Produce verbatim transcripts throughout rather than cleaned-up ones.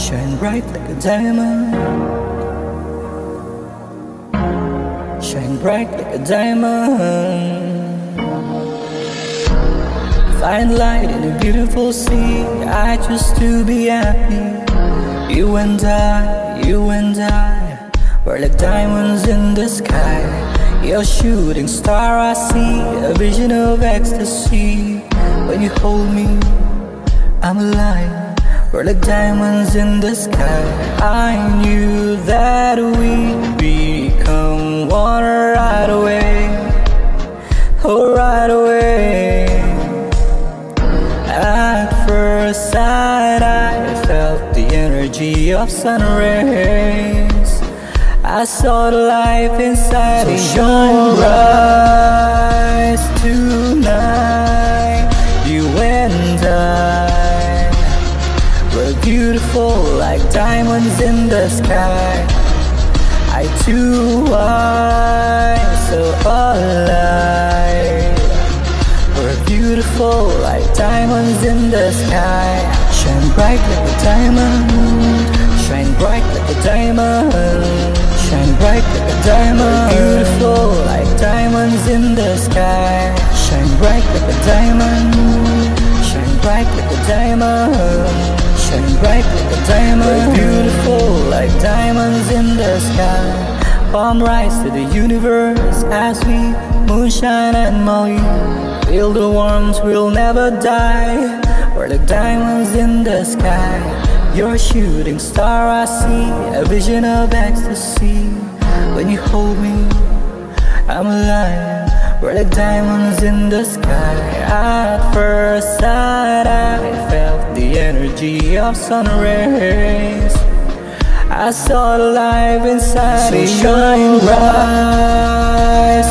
Shine bright like a diamond. Shine bright like a diamond. Find light in a beautiful sea. I choose to be happy. You and I, you and I, we're like diamonds in the sky. You're a shooting star, I see a vision of ecstasy. When you hold me, I'm alive. We're like diamonds in the sky. I knew that we'd become one right away. Oh, right away. At first sight, I felt the energy of sun rays. I saw the life inside you shine bright tonight. You and I, we're beautiful like diamonds in the sky. I too are so alive. We're beautiful like diamonds in the sky. Shine bright like a diamond. Shine bright like a diamond. Shine bright like a diamond. Beautiful like diamonds in the sky. Shine bright like a diamond. Shine bright like a diamond. Shine bright like a diamond. Beautiful like diamonds in the sky. Palm rise to the universe as we moonshine and Maui. Feel the warmth, we'll never die. We're like diamonds in the sky. You're a shooting star, I see a vision of ecstasy. When you hold me, I'm alive. We're like diamonds in the sky. At first sight, I felt the energy of sun rays. I saw the life inside. So shine bright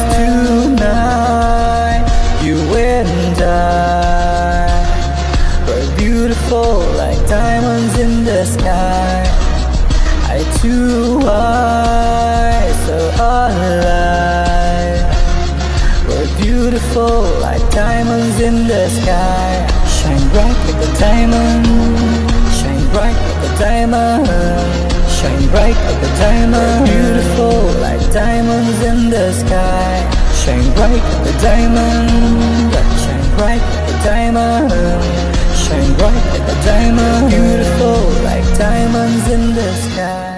tonight. You and I, we're beautiful like diamonds in the sky. I too are so alive. We're beautiful like diamonds in the sky. Shine bright like a diamond. Shine bright like a diamond. Shine bright like a diamond. Beautiful like diamonds in the sky. Shine bright like a diamond. Shine bright like a diamond. Shine bright like a diamond. Beautiful like diamonds in the sky.